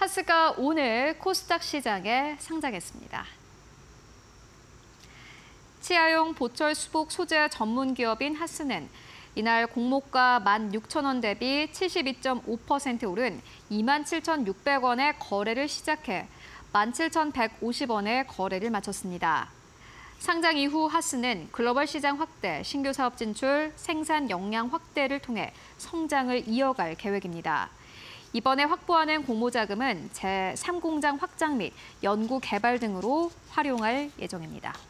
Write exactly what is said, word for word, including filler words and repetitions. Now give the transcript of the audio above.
하스가 오늘 코스닥 시장에 상장했습니다. 치아용 보철 수복 소재 전문 기업인 하스는 이날 공모가 만 육천 원 대비 칠십이 점 오 퍼센트 오른 이만 칠천육백 원에 거래를 시작해 만 칠천백오십 원에 거래를 마쳤습니다. 상장 이후 하스는 글로벌 시장 확대, 신규 사업 진출, 생산 역량 확대를 통해 성장을 이어갈 계획입니다. 이번에 확보하는 공모 자금은 제삼 공장 확장 및 연구 개발 등으로 활용할 예정입니다.